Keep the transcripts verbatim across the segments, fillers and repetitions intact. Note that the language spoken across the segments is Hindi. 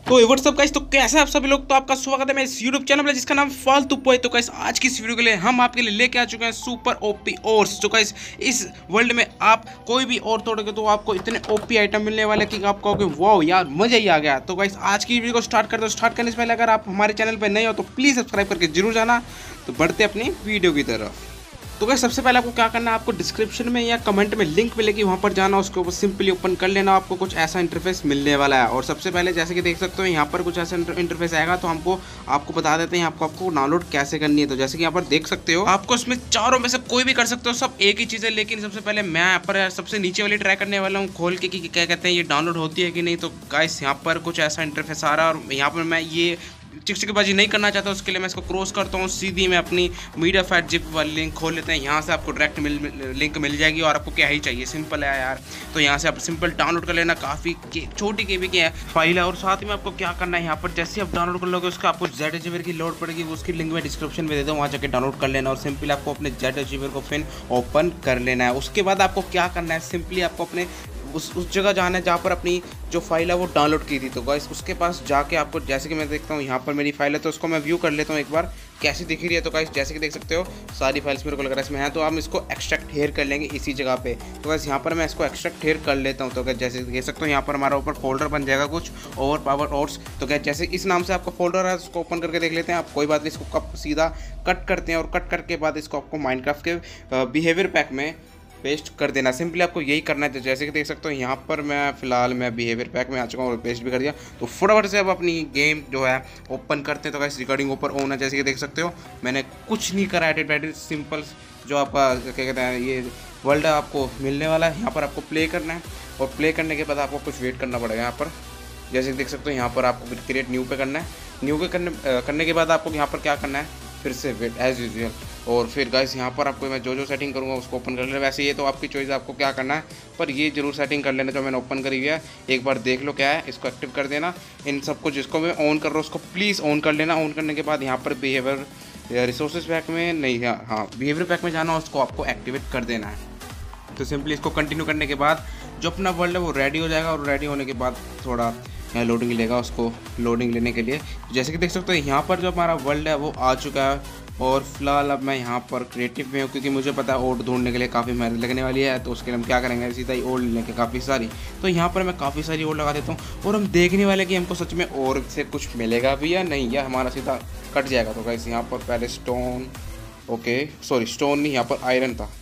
तो व्हाट्सअप गाइस, तो कैसे आप सभी लोग। तो आपका स्वागत है मेरे इस यूट्यूब चैनल पर जिसका नाम फालतू पॉय। तो गाइस आज की इस वीडियो के लिए हम आपके लिए लेके आ चुके हैं सुपर ओपी ओर्स। तो गाइस इस वर्ल्ड में आप कोई भी और तोड़ोगे तो आपको इतने ओपी आइटम मिलने वाले कि आप कहोगे वाओ यार मजा ही आ गया। तो गाइस आज की वीडियो को स्टार्ट करते हो। स्टार्ट करने से पहले अगर आप हमारे चैनल पर नए हो तो प्लीज़ सब्सक्राइब करके जरूर जाना। तो बढ़ते अपनी वीडियो की तरफ। तो गाइस सबसे पहले आपको क्या करना है, आपको डिस्क्रिप्शन में या कमेंट में लिंक मिलेगी, वहाँ पर जाना, उसके ऊपर सिंपली ओपन कर लेना। आपको कुछ ऐसा इंटरफेस मिलने वाला है। और सबसे पहले जैसे कि देख सकते हो यहाँ पर कुछ ऐसा इंटरफेस आएगा। तो हमको आपको बता देते हैं आपको आपको डाउनलोड कैसे करनी है। तो जैसे कि यहाँ पर देख सकते हो आपको इसमें चारों में से कोई भी कर सकते हो, सब एक ही चीज़ है। लेकिन सबसे पहले मैं यहाँ पर सबसे नीचे वाली ट्राई करने वाला हूँ खोल के कि क्या कहते हैं ये डाउनलोड होती है कि नहीं। तो गाइस यहाँ पर कुछ ऐसा इंटरफेस आ रहा है और यहाँ पर मैं ये चिकचिकबाजी नहीं करना चाहता, उसके लिए मैं इसको क्रॉस करता हूँ। सीधी मैं अपनी मीडिया फैट जिप वाली लिंक खोल लेते हैं। यहाँ से आपको डायरेक्ट मिल, मिल लिंक मिल जाएगी और आपको क्या ही चाहिए, सिंपल है यार। तो यहाँ से आप सिंपल डाउनलोड कर लेना। काफ़ी छोटी के बी की है फाइल है। और साथ में आपको क्या करना है, यहाँ पर जैसे आप डाउनलोड कर लोगे उसका आपको जेड एचीवर की लोड पड़ेगी। उसकी लिंक मैं डिस्क्रिप्शन में दे दूँ, वहाँ जाकर डाउनलोड कर लेना। और सिंपली आपको अपने जेड एचीवर को फिर ओपन कर लेना है। उसके बाद आपको क्या करना है, सिंपली आपको अपने उस उस जगह जाना है जहाँ पर अपनी जो फाइल है वो डाउनलोड की थी। तो गाइस उसके पास जाके आपको, जैसे कि मैं देखता हूँ यहाँ पर मेरी फाइल है तो उसको मैं व्यू कर लेता हूँ एक बार कैसी दिख रही है। तो गाइस जैसे कि देख सकते हो सारी फाइल्स मेरे को लग रहा है इसमें है। तो हम इसको एक्सट्रैक्ट हेयर कर लेंगे इसी जगह पे। तो गाइस यहाँ पर मैं इसको एक्सट्रैक्ट हेयर कर लेता हूँ। तो गाइस जैसे देख सकते हो यहाँ पर हमारा ऊपर फोल्डर बन जाएगा कुछ ओवर पावर ओर्स। तो गाइस जैसे इस नाम से आपका फोल्डर है उसको ओपन करके देख लेते हैं आप। कोई बात नहीं, इसको कब सीधा कट करते हैं और कट करके बाद इसको आपको माइनक्राफ्ट के बिहेवियर पैक में पेस्ट कर देना। सिंपली आपको यही करना है। जैसे कि देख सकते हो यहाँ पर मैं फिलहाल मैं बिहेवियर पैक में आ चुका हूँ और पेस्ट भी कर दिया। तो फटाफट से अब अपनी गेम जो है ओपन करते हैं। तो गाइस रिकॉर्डिंग ऊपर ऑन है, जैसे कि देख सकते हो मैंने कुछ नहीं करा, एडिट एडिट सिंपल जो आपका क्या कहते हैं ये वर्ल्ड आपको मिलने वाला है। यहाँ पर आपको प्ले करना है और प्ले करने के बाद आपको कुछ वेट करना पड़ेगा। यहाँ पर जैसे कि देख सकते हो यहाँ पर आपको क्रिएट न्यू पे करना है। न्यू पे करने करने के बाद आपको यहाँ पर क्या करना है, फिर से वेट एज यूजुअल। और फिर गाइस यहाँ पर आपको मैं जो जो सेटिंग करूँगा उसको ओपन कर लेना। वैसे ये तो आपकी चॉइस है आपको क्या करना है, पर ये जरूर सेटिंग कर लेना जो मैंने ओपन करी हुई है। एक बार देख लो क्या है, इसको एक्टिव कर देना। इन सबको जिसको मैं ऑन कर रहा हूँ उसको प्लीज़ ऑन कर लेना। ऑन करने के बाद यहाँ पर बिहेवियर रिसोर्सेज पैक में नहीं, हाँ हाँ बिहेवियर पैक में जाना, उसको आपको एक्टिवेट कर देना है। तो सिंपली इसको कंटिन्यू करने के बाद जो अपना वर्ल्ड है वो रेडी हो जाएगा। और रेडी होने के बाद थोड़ा यहाँ लोडिंग लेगा, उसको लोडिंग लेने के लिए जैसे कि देख सकते हो यहाँ पर जो हमारा वर्ल्ड है वो आ चुका है। और फिलहाल अब मैं यहाँ पर क्रिएटिव में हूँ क्योंकि मुझे पता है ओट ढूंढने के लिए काफ़ी मेहनत लगने वाली है। तो उसके लिए हम क्या करेंगे, सीधा ही ओट लेंगे काफ़ी सारी। तो यहाँ पर मैं काफ़ी सारी ओट लगा देता हूँ और हम देखने वाले कि हमको सच में और से कुछ मिलेगा भी या नहीं, या हमारा सीधा कट जाएगा। तो गाइस यहाँ पर पहले स्टोन, ओके सॉरी स्टोन नहीं, यहाँ पर आयरन था।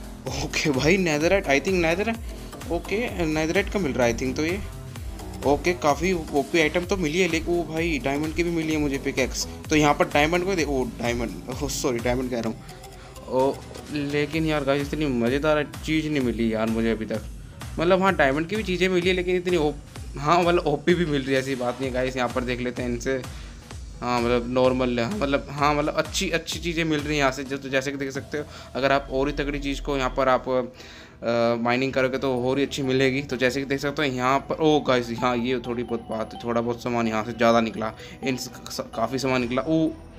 ओके भाई netherite, I think netherite, okay netherite का मिल रहा है आई थिंक। तो ये ओके okay, काफ़ी ओपी आइटम तो मिली है। लेकिन वो भाई डायमंड की भी मिली है मुझे पिकैक्स। तो यहाँ पर डायमंड को दे, ओ डायमंड ओ सॉरी डायमंड कह रहा हूँ ओ। लेकिन यार गाइस इतनी मज़ेदार चीज़ नहीं मिली यार मुझे अभी तक। मतलब हाँ डायमंड की भी चीज़ें मिली है लेकिन इतनी ओ हाँ मतलब ओपी भी मिल रही है, ऐसी बात नहीं है गाइस। यहाँ पर देख लेते हैं इनसे, हाँ मतलब नॉर्मल है, मतलब हाँ मतलब अच्छी अच्छी चीज़ें मिल रही हैं यहाँ से। जो तो जैसे कि देख सकते हो अगर आप और ही तगड़ी चीज़ को यहाँ पर आप माइनिंग करोगे तो और ही अच्छी मिलेगी। तो जैसे कि देख सकते हो यहाँ पर ओ गाइस हाँ ये थोड़ी बहुत बात है, थोड़ा बहुत सामान यहाँ से ज़्यादा निकला, इन काफ़ी सामान निकला। ओ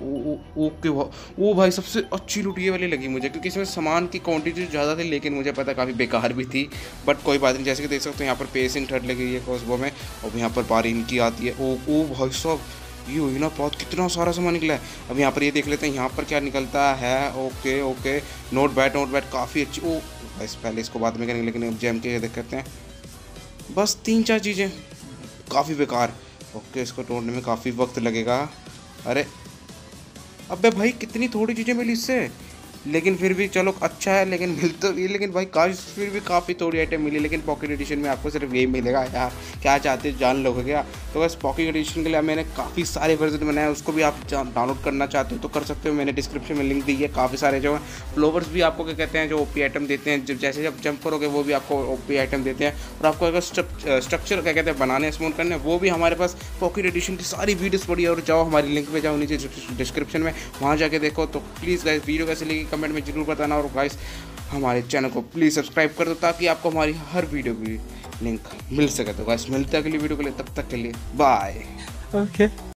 ओ के वो भाई सबसे अच्छी लूट ये वाली लगी मुझे क्योंकि इसमें सामान की क्वांटिटी ज़्यादा थी लेकिन मुझे पता काफ़ी बेकार भी थी, बट कोई बात नहीं। जैसे कि देख सकते हो यहाँ पर पेसिंग थर्ड लगी है क्रॉसबो में और यहाँ पर बारी इनकी आती है। ओ ओ भाई साहब ये हुई ना बहुत, कितना सारा सामान निकला है। अब यहाँ पर ये देख लेते हैं यहाँ पर क्या निकलता है। Okay okay not bad not bad काफ़ी अच्छी। ओ बस पहले इसको बाद में करेंगे लेकिन जेम के देख करते हैं। बस तीन चार चीज़ें काफ़ी बेकार। ओके इसको तोड़ने में काफ़ी वक्त लगेगा। अरे अबे भाई कितनी थोड़ी चीज़ें मिली इससे, लेकिन फिर भी चलो अच्छा है। लेकिन मिल तो ये, लेकिन भाई काश फिर भी काफ़ी थोड़ी आइटम मिली। लेकिन पॉकेट एडिशन में आपको सिर्फ यही मिलेगा यार, क्या चाहते जान लोगे क्या। तो बस पॉकेट एडिशन के लिए मैंने काफ़ी सारे वर्जन बनाए, उसको भी आप डाउनलोड करना चाहते हो तो कर सकते हो। मैंने डिस्क्रिप्शन में लिंक दी है। काफ़ी सारे जो फ्लोवर्स भी आपको क्या कहते हैं जो ओपी आइटम देते हैं, जब जैसे जब जंप करोगे वो भी आपको ओपी आइटम देते हैं। और आपको अगर स्ट्रक्चर क्या कहते हैं बनाने स्मूथ करने, वो भी हमारे पास पॉकेट एडिशन की सारी वीडियोज़ पड़ी है। और जाओ हमारी लिंक पे जाओ नीचे डिस्क्रिप्शन में, वहाँ जाके देखो। तो प्लीज़ गाइस वीडियो कैसे लगी कमेंट में जरूर बताना। और गाइस हमारे चैनल को प्लीज़ सब्सक्राइब कर दो ताकि आपको हमारी हर वीडियो की लिंक मिल सके। तो गाइस मिलते हैं अगली वीडियो के लिए, तब तक के लिए बाय। ओके।